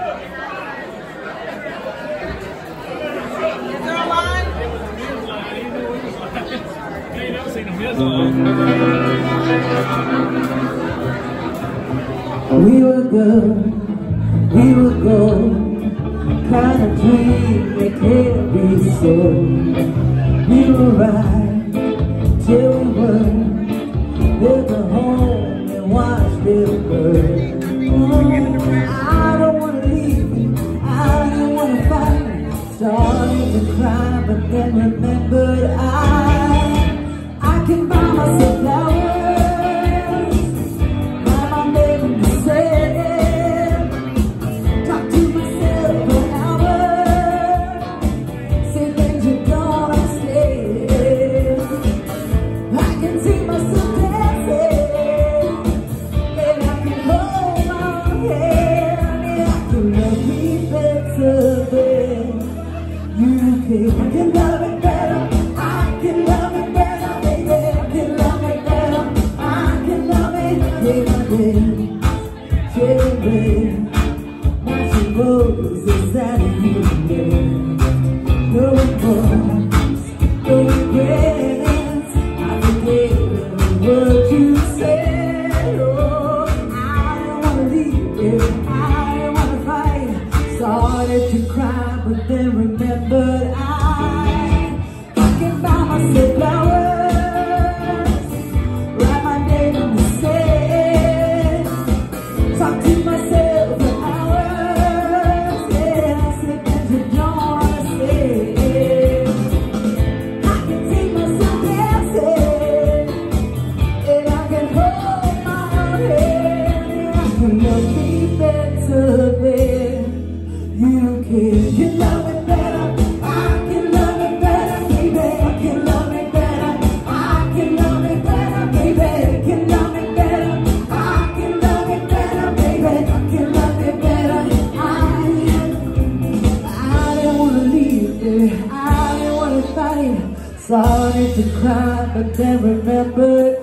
We were gold, kind of dream that can't be sold. We were right till we weren't. Built a home and watched it burn. I don't wanna leave, I don't wanna fight. Started to cry, but then remembered I can buy myself flowers. I can love it better, I can love it better, baby. I can love it better, I can love it, baby. Baby, my suppose is that you live. No remorse, no regrets. I forget every word you said. Oh, I don't wanna leave you, I don't wanna fight. Started to cry, but then remembered I can buy myself flowers, write my name on the sand, talk to myself for hours. Yeah, say things you don't wanna say. I can take myself dancing, and I can hold my own hand, and I can love me better than you can. You love it better, I can love it better, baby. I can love it better, I can love it better, baby. I can love it better, I can love it better, baby. I can love it better. I didn't wanna leave, baby. I didn't wanna fight. Started to cry, but then remembered